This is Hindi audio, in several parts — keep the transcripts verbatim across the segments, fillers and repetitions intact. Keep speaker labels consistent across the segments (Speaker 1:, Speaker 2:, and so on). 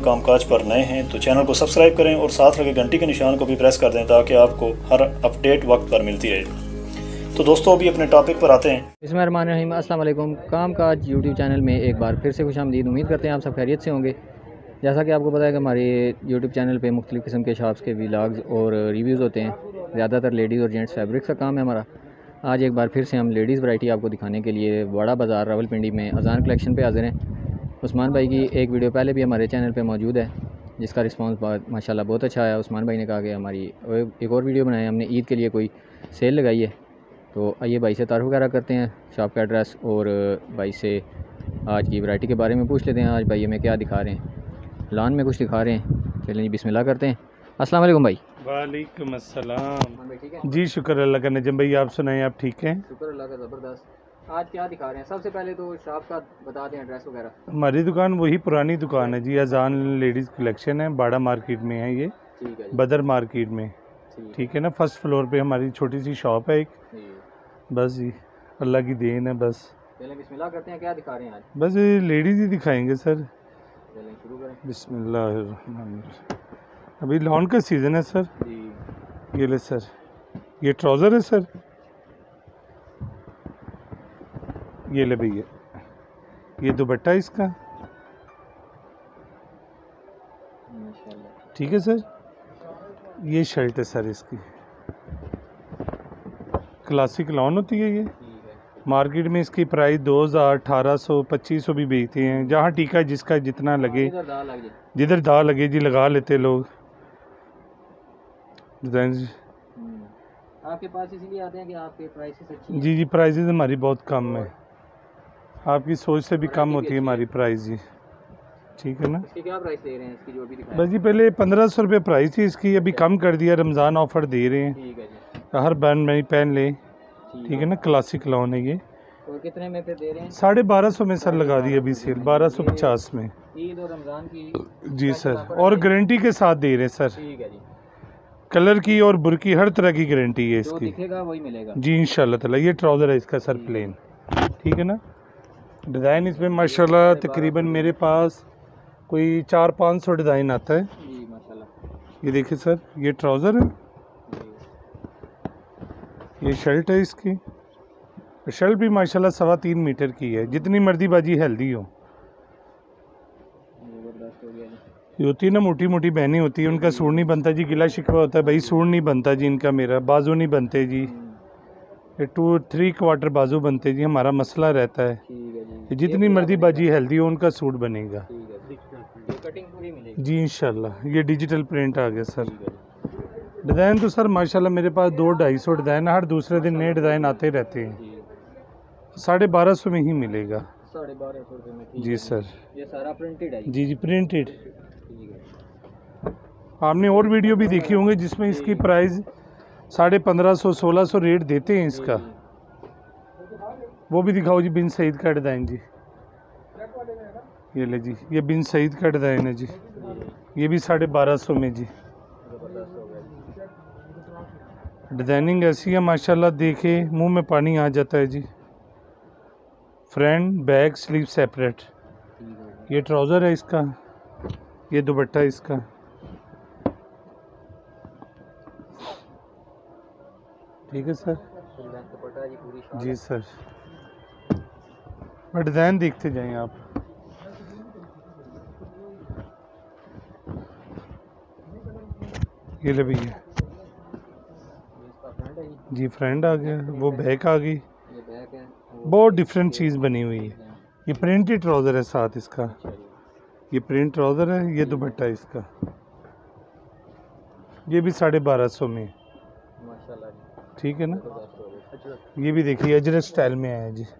Speaker 1: कामकाज पर नए हैं तो चैनल को सब्सक्राइब करें और साथ लगे घंटी के निशान को भी प्रेस कर दें ताकि आपको हर अपडेट वक्त पर मिलती रहे। तो दोस्तों अभी अपने टॉपिक पर आते हैं।
Speaker 2: बिस्मिल्लाहिर्रहमानिर्रहीम, अस्सलाम वालेकुम। कामकाज यूट्यूब चैनल में एक बार फिर से खुशामदीद। उम्मीद करते हैं आप सब खैरियत से होंगे। जैसा कि आपको पता है कि हमारे यूट्यूब चैनल पे मुख्तलिफ़ किस्म के शॉप्स के व्लॉग्स और रिव्यूज़ होते हैं। ज़्यादातर लेडीज़ और जेंट्स फैब्रिक्स का काम है हमारा। आज एक बार फिर से हम लेडीज़ वैरायटी आपको दिखाने के लिए बड़ा बाज़ार रावलपिंडी में अजान कलेक्शन पे हाज़िर हैं। उस्मान भाई की एक वीडियो पहले भी हमारे चैनल पे मौजूद है जिसका रिस्पांस माशाल्लाह बहुत अच्छा आया। उस्मान भाई ने कहा कि हमारी एक और वीडियो बनाए, हमने ईद के लिए कोई सेल लगाई है। तो आइए भाई से तारुफ वगैरह करते हैं, शॉप का एड्रेस और भाई से आज की वैरायटी के बारे में पूछ लेते हैं। आज भाई हमें क्या दिखा रहे हैं, लान में कुछ दिखा रहे हैं। चलिए जी बिस्मिल्लाह करते हैं। अस्सलाम वालेकुम भाई।
Speaker 3: वालेकुम अस्सलाम।
Speaker 2: भाई ठीक है
Speaker 3: जी शुक्र अल्लाह का। नजम भाई आप सुनाएं, आप ठीक हैं?
Speaker 2: शुक्र अल्लाह का, ज़बरदस्त। आज क्या दिखा रहे हैं? सबसे पहले तो शॉप का बता दें, एड्रेस वगैरह।
Speaker 3: हमारी दुकान वही पुरानी दुकान है जी, अजान लेडीज़ कलेक्शन है, बाड़ा मार्केट में है ये,
Speaker 2: ठीक है जी,
Speaker 3: बदर मार्केट में।
Speaker 2: ठीक
Speaker 3: ठीक है ना, फर्स्ट फ्लोर पे हमारी छोटी सी शॉप है एक।
Speaker 2: जी।
Speaker 3: बस जी अल्लाह की देन है बस।
Speaker 2: चलें बिस्मिल्लाह करते हैं, क्या दिखा रहे हैं आज?
Speaker 3: बस ये लेडीज़ ही दिखाएंगे सर।
Speaker 2: चलें शुरू करें।
Speaker 3: बिस्मिल्लाह। अभी लॉन का सीज़न है सर।
Speaker 2: जी
Speaker 3: ये ले सर, ये ट्राउज़र है सर, ये ले भैया, ये दुपट्टा इसका।
Speaker 2: माशाल्लाह,
Speaker 3: ठीक है सर, ये शर्ट है सर इसकी, क्लासिक लॉन होती है ये।
Speaker 2: ठीक है।
Speaker 3: मार्केट में इसकी प्राइस दो हज़ार, अठारह सौ, पच्चीस सौ भी बेचते हैं। जहाँ टीका जिसका जितना लगे,
Speaker 2: इधर दाल लग जाए।
Speaker 3: जिधर दाल लगे जी लगा लेते लोग। डिज़ाइन
Speaker 2: हम्म। आपके पास इसलिए आते हैं कि आपके प्राइसेस अच्छी हैं।
Speaker 3: जी जी प्राइसेस हमारी बहुत कम है, आपकी सोच से भी कम
Speaker 2: वैरायटी भी
Speaker 3: होती है
Speaker 2: अच्छी
Speaker 3: हमारी प्राइस जी। ठीक है ना।
Speaker 2: इसके क्या प्राइस दे रहे हैं इसकी जो भी दिखाया?
Speaker 3: बस जी पहले पंद्रह सौ रुपये प्राइस थी इसकी, अभी कम कर दिया, रमज़ान ऑफ़र दे रहे हैं,
Speaker 2: ठीक है जी,
Speaker 3: हर बैंड में पहन ले।
Speaker 2: ठीक
Speaker 3: ठीक है ना, क्लासिक लॉन है ये।
Speaker 2: और कितने में फिर दे रहे हैं?
Speaker 3: साढ़े बारह सौ में सर लगा दी अभी सेल, बारह सौ पचास में।
Speaker 2: ईद और रमज़ान की
Speaker 3: जी
Speaker 2: स्पेशल
Speaker 3: सर,
Speaker 2: ऑफर
Speaker 3: और
Speaker 2: है।
Speaker 3: गारंटी के साथ दे रहे हैं सर,
Speaker 2: ठीक है जी,
Speaker 3: कलर की और बुरकी हर तरह की गारंटी है
Speaker 2: जो
Speaker 3: इसकी
Speaker 2: दिखेगा वही मिलेगा।
Speaker 3: जी इंशाल्लाह ताला। ये ट्राउज़र है इसका सर,
Speaker 2: ठीक है।
Speaker 3: प्लेन। ठीक है ना, डिज़ाइन इसमें माशाल्लाह तकरीबन मेरे पास कोई चार पाँच सौ डिज़ाइन आता है।
Speaker 2: जी माशाल्लाह।
Speaker 3: ये देखिए सर, ये ट्राउज़र है,
Speaker 2: जी।
Speaker 3: ये शर्ट है इसकी। शर्ट भी माशाल्लाह सवा तीन मीटर की है, जितनी मर्दी बाजी हेल्दी हो।
Speaker 2: ज़बरदस्त हो गया जी।
Speaker 3: ये होती है ना मोटी मोटी बहनें होती है, उनका सूट नहीं बनता जी, गिला शिकवा होता है भाई, सूट नहीं बनता जी इनका, मेरा बाजू नहीं बनते जी,
Speaker 2: हम्म,
Speaker 3: ये टू थ्री क्वार्टर बाजू बनते जी, हमारा मसला रहता है।
Speaker 2: ठीक है जी,
Speaker 3: ये
Speaker 2: ये
Speaker 3: जितनी
Speaker 2: पूरा
Speaker 3: मर्दी
Speaker 2: बनेगा।
Speaker 3: बाजी हेल्दी हो उनका सूट बनेगा
Speaker 2: ठीक है जी, ये कटिंग पूरी मिलेगी।
Speaker 3: जी इंशाल्लाह। ये डिजिटल प्रिंट आ गया सर।
Speaker 2: ठीक है जी,
Speaker 3: डिज़ाइन तो सर माशाल्लाह मेरे पास दो ढाई सौ डिज़ाइन, हर दूसरे दिन नए डिज़ाइन आते रहते हैं।
Speaker 2: जी
Speaker 3: साढ़े बारह सौ में ही मिलेगा
Speaker 2: साढ़े बारह सौ रुपये में। ठीक
Speaker 3: जी
Speaker 2: है
Speaker 3: सर।
Speaker 2: ये सारा प्रिंटेड है जी।
Speaker 3: जी जी प्रिंटेड।
Speaker 2: ठीक है,
Speaker 3: आपने और वीडियो भी देखी होंगे जिसमें इसकी प्राइस साढ़े पंद्रह सौ सोलह सौ रेट देते हैं इसका, वो भी दिखाओ जी। बिन सईद का डिज़ाइन जी, ये ले जी, ये बिन सईद का डिज़ाइन है जी, ये भी साढ़े बारह सौ में जी।
Speaker 2: ज़बरदस्त हो गया जी।
Speaker 3: डिज़ाइनिंग ऐसी है माशाल्लाह, देखे मुंह में पानी आ जाता है जी। Front back sleeve separate.
Speaker 2: ठीक है,
Speaker 3: ये ट्राउज़र है इसका, ये दुपट्टा इसका। ठीक है सर।
Speaker 2: फुल लेंथ दुपट्टा जी, पूरी शाल
Speaker 3: जी
Speaker 2: है।
Speaker 3: सर, और डिज़ाइन देखते जाएं आप। ये ले भैया,
Speaker 2: ये इसका फ्रंट है जी,
Speaker 3: जी फ्रंट आ गया, वो बैक आ गई,
Speaker 2: ये बैक है, वो
Speaker 3: बहुत डिफरेंट चीज़ बनी हुई है।
Speaker 2: डिज़ाइन।
Speaker 3: ये प्रिंटेड ट्राउज़र है साथ इसका,
Speaker 2: अच्छा जी,
Speaker 3: ये प्रिंट ट्राउज़र है, ये दुपट्टा इसका, ये भी साढ़े बारह सौ में।
Speaker 2: माशाल्लाह जी,
Speaker 3: ठीक है ना।
Speaker 2: ज़बरदस्त हो गया।
Speaker 3: ये भी देखिए अजरक स्टाइल में आया जी,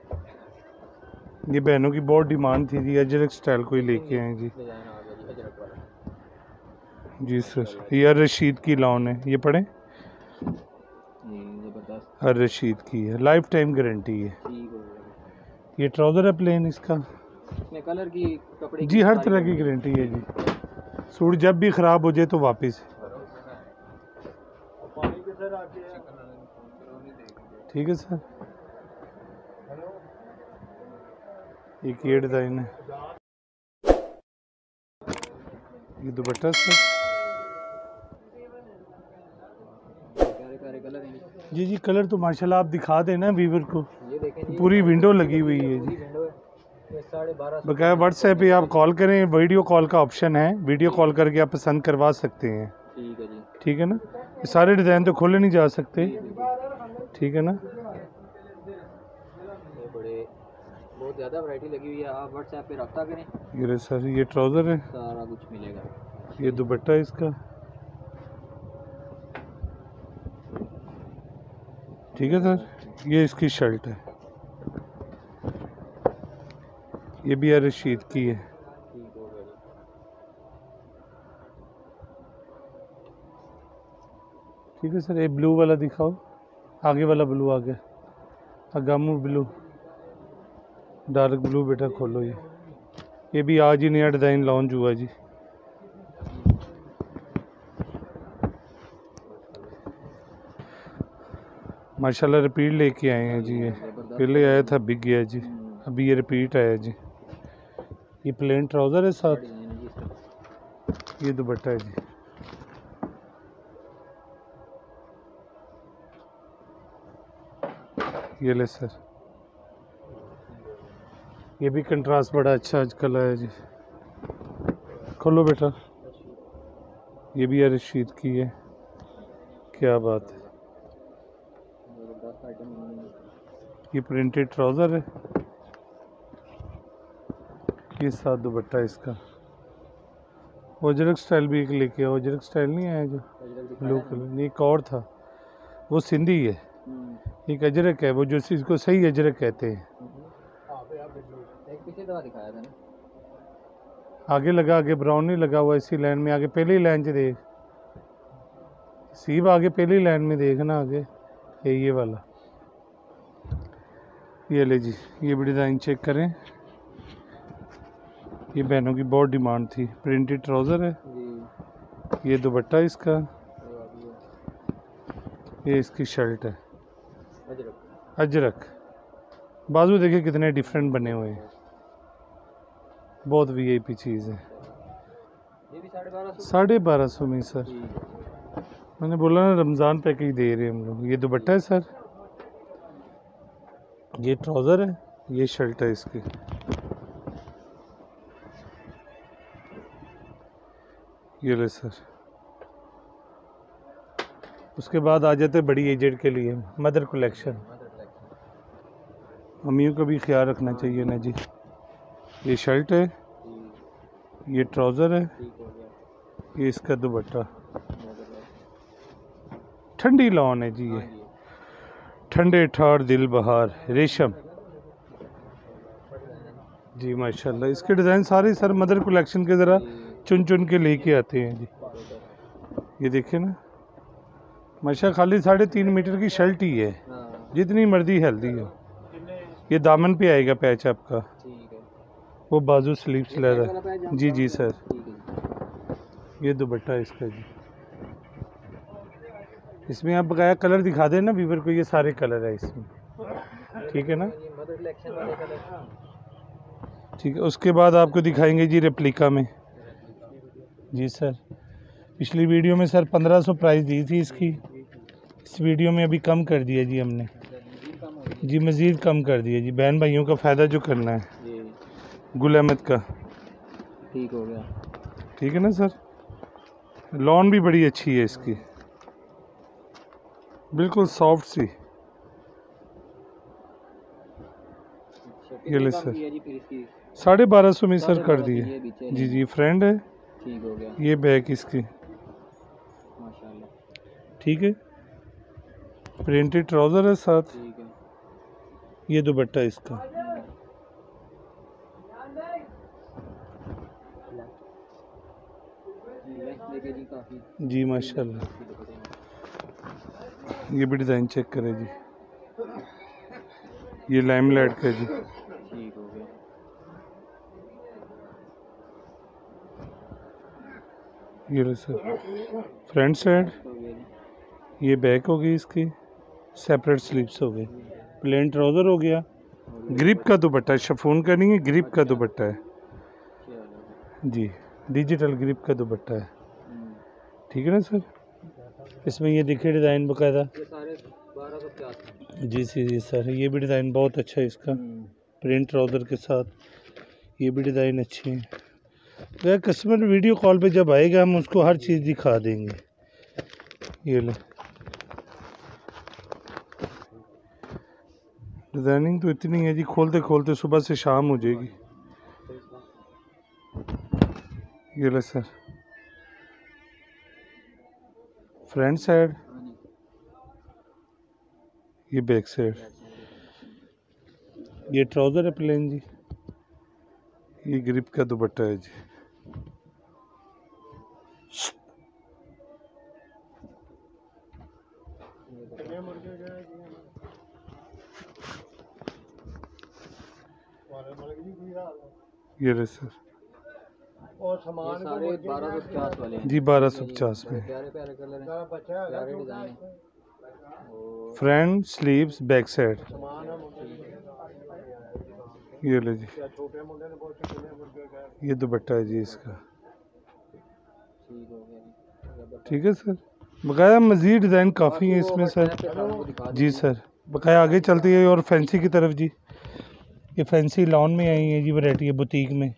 Speaker 3: ये बहनों की बहुत डिमांड थी जी, अजरक स्टाइल कोई लेके आए जी।
Speaker 2: डिज़ाइन आ गया जी, अजरक वाला।
Speaker 3: जी सर, ये हर रशीद की लॉन है, ये पढ़ें,
Speaker 2: जी ज़बरदस्त।
Speaker 3: हर रशीद की है, लाइफ टाइम गारंटी है।
Speaker 2: ठीक हो गया।
Speaker 3: ये ट्राउज़र है प्लेन इसका
Speaker 2: इसमें कलर की कपड़े
Speaker 3: जी, हर
Speaker 2: सारी
Speaker 3: तरह की गारंटी है जी। सूट जब भी ख़राब हो जाए तो वापस। ठीक है सर। एक ये डिज़ाइन है, ये दुपट्टा सर।
Speaker 2: प्यारे प्यारे कलर हैं
Speaker 3: जी जी कलर तो माशाल्लाह आप दिखा देना वीवर को।
Speaker 2: ये देखें जी,
Speaker 3: पूरी विंडो लगी हुई है
Speaker 2: पूरी
Speaker 3: जी।
Speaker 2: विंडो है। ये साढ़े बारह सौ
Speaker 3: बकाया व्हाट्सएप पे आप कॉल करें, वीडियो कॉल का ऑप्शन है, वीडियो कॉल करके आप पसंद करवा सकते हैं।
Speaker 2: ठीक है जी।
Speaker 3: ठीक है ना, ये सारे डिज़ाइन तो खोले नहीं जा सकते। ठीक है ना,
Speaker 2: ये बड़े बहुत ज़्यादा वैरायटी लगी हुई है, आप व्हाट्सएप पे रब्ता करें,
Speaker 3: ये रहे सर, ये ट्राउज़र है,
Speaker 2: सारा कुछ मिलेगा।
Speaker 3: ये दुपट्टा है इसका। ठीक है सर, ये इसकी शर्ट है, ये भी है रशीद की है।
Speaker 2: ठीक हो गया जी।
Speaker 3: ठीक है सर, ये ब्लू वाला दिखाओ, आगे वाला ब्लू आ गया, अगामू ब्लू, डार्क ब्लू बेटा खोलो। ये ये भी आज ही नया डिज़ाइन लॉन्च हुआ जी। माशाल्लाह रिपीट लेके आए हैं जी। ये पहले आया था बिक गया जी, अभी ये रिपीट आया जी। ये प्लेन ट्राउज़र है साथ,
Speaker 2: डिज़ाइन है जी इसका।
Speaker 3: ये दुपट्टा है जी। ये ले सर, ये भी कंट्रास्ट बड़ा अच्छा आजकल आया जी। खोलो बेटा, ये भी है रशीद की है, क्या बात है।
Speaker 2: ज़बरदस्त आइटम है।
Speaker 3: ये प्रिंटेड ट्राउज़र है, ये साथ दुपट्टा इसका। ओजरक स्टाइल भी एक लेके आओ, ओजरक स्टाइल नहीं आया जो ब्लू कलर, नहीं एक और था, वो सिंधी है, एक अजरक है, वो जो इसको सही अजरक कहते हैं।
Speaker 2: एक पीछे दवा दिखाया था ना,
Speaker 3: आगे लगा, आगे ब्राउन नहीं लगा हुआ इसी लाइन में, आगे पहली लाइन से देख सीब, आगे पहली लाइन में देखना आगे, ये ये वाला। ये ले जी, ये भी डिज़ाइन चेक करें, ये बहनों की बहुत डिमांड थी। प्रिंटेड ट्राउज़र है, ये दुपट्टा इसका, ये इसकी शर्ट है अजरक। बाजू देखिए कितने डिफरेंट बने हुए हैं, बहुत वीआईपी चीज़ है।
Speaker 2: ये भी साढ़े बारह सौ।
Speaker 3: साढ़े बारह सौ में सर, मैंने बोला ना रमज़ान पैकेज दे रहे हैं हम लोग। ये दुपट्टा है सर, ये ट्राउज़र है, ये शर्ट है इसकी। ये ले सर, उसके बाद आ जाते बड़ी एजेड के लिए मदर कलेक्शन। मम्मियों का भी ख्याल रखना चाहिए ना जी। ये शर्ट है, ये ट्राउज़र है, ये इसका दुपट्टा। ठंडी लॉन है जी, ये ठंडे ठार दिल बहार रेशम जी माशाल्लाह। इसके डिज़ाइन सारे सर मदर कलेक्शन के ज़रा चुन चुन के लेके आते हैं जी। ये देखिए ना माशा, खाली साढ़े तीन मीटर की शर्ट ही है, जितनी मर्जी हेल्दी हो। ये दामन पे आएगा पैच आपका, वो बाजू स्लीव्स ले रहा है जी जी सर। ये दुपट्टा इसका जी, इसमें आप बकाया कलर दिखा देना वीवर को, ये सारे कलर है इसमें। ठीक है ना, ठीक है। उसके बाद आपको दिखाएंगे जी रेप्लिका में जी सर। पिछली वीडियो में सर पंद्रह सौ प्राइस दी थी इसकी, इस वीडियो में अभी कम कर दिया जी हमने जी, मज़ीद कम कर दिया जी, बहन भाइयों का फ़ायदा जो करना है। गुल अहमद का
Speaker 2: ठीक हो गया।
Speaker 3: ठीक है ना सर, लॉन भी बड़ी अच्छी है इसकी, बिल्कुल सॉफ्ट सी। ये ले सर, साढ़े बारह सौ में सर कर दिए जी जी। फ्रेंड है,
Speaker 2: ठीक हो गया।
Speaker 3: ये बैग इसकी,
Speaker 2: माशाल्लाह।
Speaker 3: ठीक है। प्रिंटेड ट्राउज़र है साथ,
Speaker 2: ठीक है।
Speaker 3: ये दुपट्टा इसका। जी माशाल्लाह। ये भी डिज़ाइन चेक करें जी, ये लाइमलाइट का जी।
Speaker 2: ठीक हो गया।
Speaker 3: ये लो सर, फ्रंट साइड, ये बैक हो गई इसकी, सेपरेट स्लीव्स हो गई। प्लेन ट्राउज़र हो गया, ग्रिप का दुपट्टा, शिफॉन का नहीं है, ग्रिप का दुपट्टा है जी। डिजिटल ग्रिप का दुपट्टा है, ठीक है ना सर। इसमें ये देखिए डिज़ाइन बकायदा,
Speaker 2: ये सारे बारह सौ पचास।
Speaker 3: जी सी जी सर, ये भी डिज़ाइन बहुत अच्छा है इसका, प्रिंट ट्राउज़र के साथ, ये भी डिज़ाइन अच्छी है। अगर कस्टमर वीडियो कॉल पे जब आएगा हम उसको हर चीज़ दिखा देंगे। ये ले डिज़ाइनिंग तो इतनी है जी, खोलते खोलते सुबह से शाम हो जाएगी। ये ले सर, फ्रंट साइड, ये बैक साइड, ये ट्राउज़र है प्लेन जी, ये ग्रिप का दुपट्टा है जी। ये रहे सर,
Speaker 2: और सामान सारे बारह सौ पचास वाले हैं
Speaker 3: जी, बारह सौ पचास में।
Speaker 2: प्यारे प्यारे कलर हैं, प्यारे डिज़ाइन हैं।
Speaker 3: फ्रंट स्लीव्स बैक साइड, ये ले जी, ये दुपट्टा है जी इसका, ठीक है सर। बकाया मज़ीद डिज़ाइन काफ़ी है इसमें सर। जी सर, बकाया आगे चलती है और फैंसी की तरफ जी, ये फैंसी लॉन में आई है जी, वैरायटी है बुटीक में।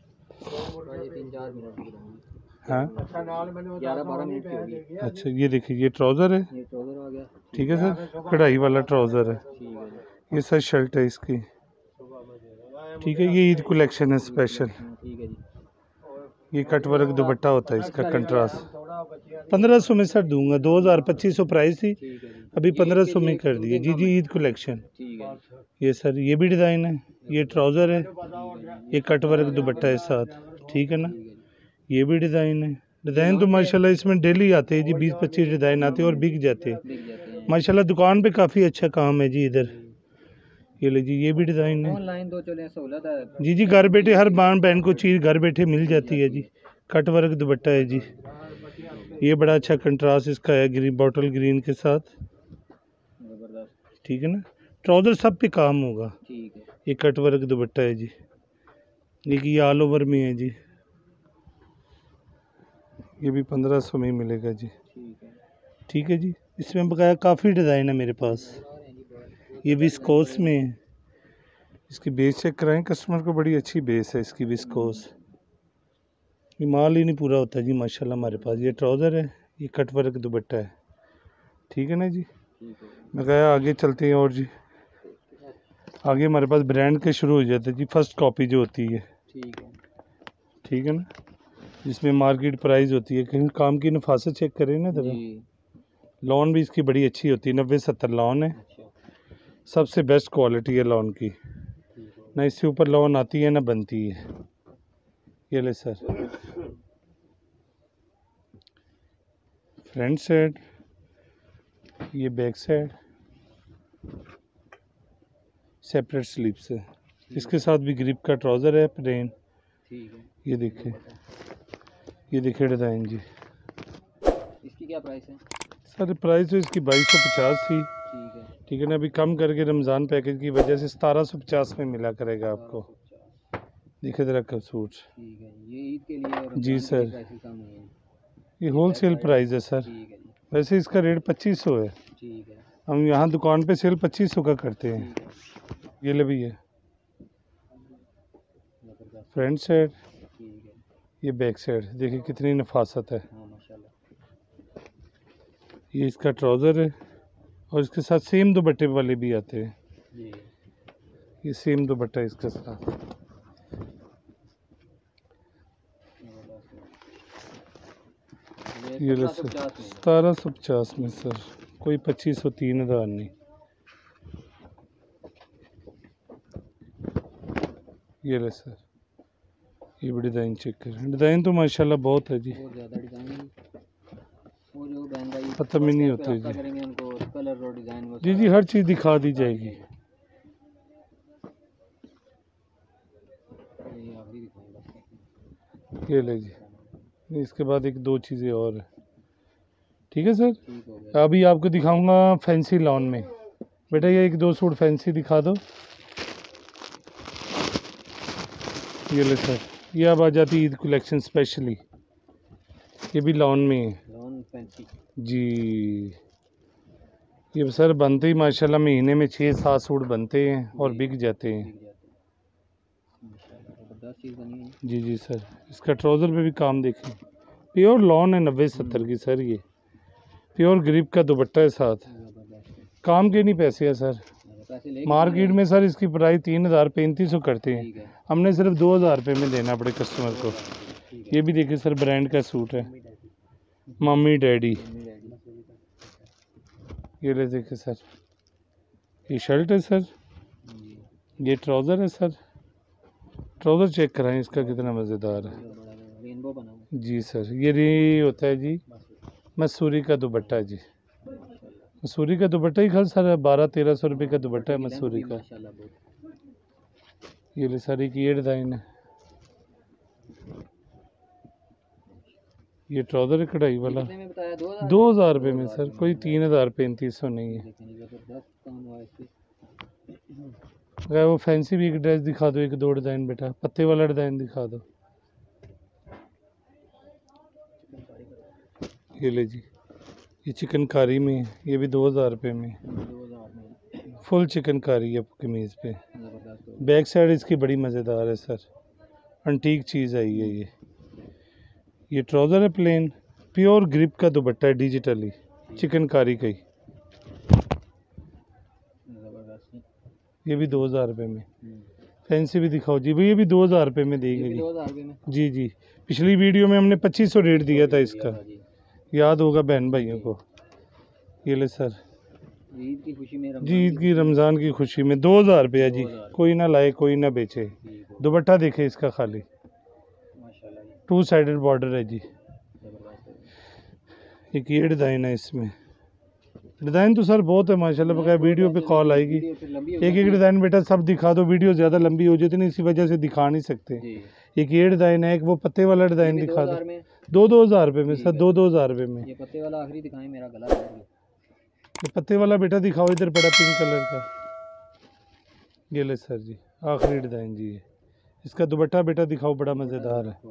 Speaker 3: हाँ
Speaker 2: ग्यारह बारह मिनट की होगी।
Speaker 3: अच्छा, ये देखिए ये ट्राउज़र है,
Speaker 2: ये ट्राउज़र आ गया,
Speaker 3: ठीक है सर, कढ़ाई वाला ट्राउज़र है।
Speaker 2: ठीक है जी,
Speaker 3: ये सर शर्ट है इसकी, ठीक है। ये ईद कलेक्शन है स्पेशल,
Speaker 2: ठीक है जी।
Speaker 3: ये कट वर्क दुपट्टा होता है इसका, कंट्रास्ट। पंद्रह सौ में सर दूंगा, दो हज़ार पच्चीस सौ प्राइस थी,
Speaker 2: ठीक है जी,
Speaker 3: अभी पंद्रह सौ में कर दिए जी। जी ईद कलेक्शन,
Speaker 2: ठीक है।
Speaker 3: ये सर ये भी डिज़ाइन है, ये ट्राउज़र है, ये कट वर्क दुपट्टा है साथ, ठीक है ना। ये भी डिज़ाइन है, डिज़ाइन तो माशाल्लाह इसमें डेली आते हैं जी, बीस पच्चीस डिज़ाइन आते हैं और बिक जाते हैं माशाल्लाह। दुकान पे काफ़ी अच्छा काम है जी इधर। ये ले जी, ये भी डिज़ाइन है,
Speaker 2: ऑनलाइन तो चले सहूलत है
Speaker 3: जी जी, घर बैठे हर बान बहन को चीज़ घर बैठे मिल जाती है जी। कट वर्क दुपट्टा है जी, ये बड़ा अच्छा कंट्रास्ट इसका है, ग्रीन बॉटल ग्रीन के साथ, ठीक है ना। ट्राउज़र सब पे काम होगा,
Speaker 2: ठीक है।
Speaker 3: ये कट वर्क दुपट्टा है जी, ये ऑल ओवर में है जी, ये भी पंद्रह सौ में ही मिलेगा जी,
Speaker 2: ठीक है,
Speaker 3: ठीक है जी। इसमें बकाया काफ़ी डिज़ाइन है मेरे पास, ये विस्कोस में है, इसकी बेस चेक कराएं कस्टमर को, बड़ी अच्छी बेस है इसकी विस्कोस, ये माल ही नहीं पूरा होता जी माशाल्लाह हमारे पास। ये ट्राउज़र है, ये कट वर्क दुपट्टा है, ठीक है ना जी। मैं कहा आगे चलते हैं और जी, आगे हमारे पास ब्रांड के शुरू हो जाते हैं जी, फर्स्ट कॉपी जो होती है,
Speaker 2: ठीक है,
Speaker 3: ठीक है ना, जिसमें मार्केट प्राइस होती है। कहीं काम की नफासत चेक करें ना जरा, लॉन भी इसकी बड़ी अच्छी होती है, नब्बे सत्तर लॉन है, सबसे बेस्ट क्वालिटी है लॉन की, ना इससे ऊपर लॉन आती है ना बनती है। ये ले सर, फ्रंट साइड, ये बैक साइड, सेपरेट स्लीव्स है, इसके साथ भी ग्रिप का ट्राउज़र है प्लेन,
Speaker 2: ठीक है।
Speaker 3: ये देखिए, ये देखिए डिज़ाइन जी।
Speaker 2: इसकी क्या प्राइस है
Speaker 3: सर? प्राइस तो इसकी बाईस सौ पचास थी,
Speaker 2: ठीक है,
Speaker 3: ठीक है ना, अभी कम करके रमज़ान पैकेज की वजह से सतारह सौ पचास में मिला करेगा आपको। देखिए ज़रा का सूट,
Speaker 2: ठीक है। ये ईद के लिए और
Speaker 3: जी
Speaker 2: रमज़ान के
Speaker 3: सर,
Speaker 2: लिए प्राइसेस कम हुए हैं,
Speaker 3: ये होलसेल प्राइस है सर,
Speaker 2: ठीक है जी,
Speaker 3: वैसे इसका रेट पच्चीस सौ है,
Speaker 2: ठीक है,
Speaker 3: हम यहाँ दुकान पे सेल पच्चीस सौ का करते हैं।
Speaker 2: ठीक है,
Speaker 3: ये ले भी है,
Speaker 2: ज़बरदस्त,
Speaker 3: फ्रंट साइड,
Speaker 2: ठीक है,
Speaker 3: ये बैक साइड, देखिए कितनी नफासत है।
Speaker 2: हाँ माशाल्लाह,
Speaker 3: ये इसका ट्राउज़र है और इसके साथ सेम दुपट्टे वाले भी आते हैं,
Speaker 2: जी,
Speaker 3: ये सेम दुपट्टा इसके साथ। ये ले सर, सतारह सौ पचास में सर, कोई पच्चीस सौ तीन हज़ार नहीं। ये ले सर, ये भी डिज़ाइन चेक करें, डिज़ाइन तो माशाल्लाह बहुत है जी,
Speaker 2: बहुत ज़्यादा डिज़ाइन है, वो जो महंगाई
Speaker 3: खत्म ही नहीं होते जी।
Speaker 2: करेंगे उनको कलर और डिज़ाइन वो
Speaker 3: जी जी, हर चीज़ दिखा दी जाएगी।
Speaker 2: ये आखिरी दिखाएंगे,
Speaker 3: ये ले जी, इसके बाद एक दो चीज़ें और है, ठीक है सर।
Speaker 2: ठीक हो गया,
Speaker 3: अभी आपको दिखाऊंगा फैंसी लॉन में, बेटा ये एक दो सूट फैंसी दिखा दो। ये ले सर, ये अब आ जाती ईद कलेक्शन स्पेशली, ये भी लॉन में है
Speaker 2: लॉन फैंसी
Speaker 3: जी। ये सर बनते ही माशाल्लाह महीने में छः सात सूट बनते हैं और बिक जाते हैं
Speaker 2: ज़बरदस्त चीज़ बनी है।
Speaker 3: जी जी सर। इसका ट्राउज़र पे भी काम देखें, प्योर लॉन है नब्बे सत्तर की सर। ये प्योर ग्रिप का दुपट्टा है साथ, काम के नहीं पैसे है सर। मार्केट में सर इसकी प्राइस तीन हज़ार पैंतीस सौ करते हैं, हमने सिर्फ दो हज़ार रुपये में देना पड़े कस्टमर को। ये भी देखिए सर ब्रांड का सूट है, मम्मी डैडी। ये ले देखिए सर, ये शर्ट है सर, ये ट्राउज़र है सर। ट्राउज़र चेक कराएं इसका कितना मज़ेदार है जी सर। ये री होता है जी मसूरी का दुपट्टा जी। मसूरी का दुपट्टा ही खल सर बारह तेरह सौ रुपये का दुपट्टा है मसूरी का। ये ले सर एक ये डिज़ाइन है, ये ट्राउज़र है कढ़ाई वाला, दो हज़ार रुपये में सर, कोई तीन हज़ार पैंतीस सौ नहीं है। अगर वो फैंसी भी एक ड्रेस दिखा दो, एक दो डिज़ाइन बेटा, पत्ते वाला डिज़ाइन दिखा दो। ये ले जी, ये चिकनकारी में है, ये भी दो हज़ार रुपये में, फुल चिकनकारी है कमीज़ पे। बैक साइड इसकी बड़ी मज़ेदार है सर, अंटीक चीज़ आई है ये। ये ट्राउज़र है प्लेन, प्योर ग्रिप का दुपट्टा है डिजिटली, चिकनकारी का ही। ये भी दो हज़ार रुपये में। फैंसी भी दिखाओ जी भाई, ये भी दो हज़ार रुपये में देंगे जी जी जी। पिछली वीडियो में हमने पच्चीस सौ रेट दिया था इसका, याद होगा बहन भाइयों को। ये ले सर
Speaker 2: ईद की खुशी में,
Speaker 3: जी ईद की रमज़ान की खुशी में दो हज़ार रुपया जी, कोई ना लाए कोई ना बेचे। दुपट्टा देखे इसका खाली, टू साइडेड बॉर्डर है जी। एक ये डिज़ाइन है, इसमें डिज़ाइन तो सर बहुत है माशाल्लाह, बकाया वीडियो पे कॉल आएगी। एक एक डिज़ाइन बेटा सब दिखा दो, वीडियो ज़्यादा लंबी हो जाती है, इसी वजह से दिखा नहीं सकते। एक ये डिज़ाइन है, एक वो पत्ते वाला डिज़ाइन दिखा दो, दो दो हज़ार रुपये में सर, दो दो हज़ार रुपये में।
Speaker 2: ये पत्ते वाला आखिरी दिखाएं, मेरा गला
Speaker 3: ये पत्ते वाला बेटा दिखाओ, इधर पड़ा पिंक कलर का। ये ले सर जी आखिरी डिज़ाइन जी है। इसका दुपट्टा बेटा दिखाओ, बड़ा मज़ेदार है,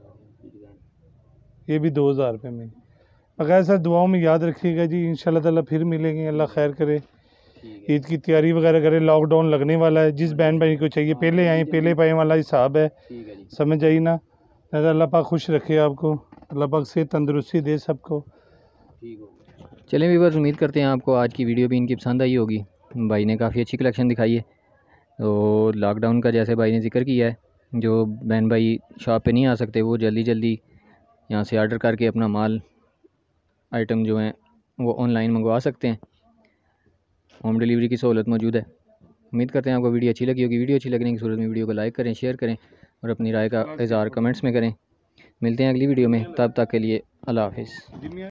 Speaker 3: ये भी दो हज़ार रुपये में। बकाया सर दुआओं में याद रखिएगा जी, इंशाल्लाह ताला फिर मिलेंगे, अल्लाह खैर करे। ईद की तैयारी वगैरह करें, लॉकडाउन लगने वाला है, जिस बहन भाई को चाहिए पहले आए पहले पाए वाला हिसाब है, समझ आई ना। अल्लाह पाक खुश रखे आपको, अल्लाह पाक से तंदुरुस्ती दे सबको।
Speaker 2: चलें व्यूअर्स, उम्मीद करते हैं आपको आज की वीडियो भी इनकी पसंद आई होगी। भाई ने काफ़ी अच्छी कलेक्शन दिखाई है। तो लॉकडाउन का जैसे भाई ने जिक्र किया है, जो बहन भाई शॉप पे नहीं आ सकते वो जल्दी जल्दी यहाँ से ऑर्डर करके अपना माल आइटम जो हैं वो ऑनलाइन मंगवा सकते हैं। होम डिलीवरी की सहूलत मौजूद है। उम्मीद करते हैं आपको वीडियो अच्छी लगी होगी। वीडियो अच्छी लगने की सूरत में वीडियो को लाइक करें, शेयर करें और अपनी राय का इज़हार कमेंट्स में करें। मिलते हैं अगली वीडियो में, तब तक के लिए अल्लाह हाफिज़।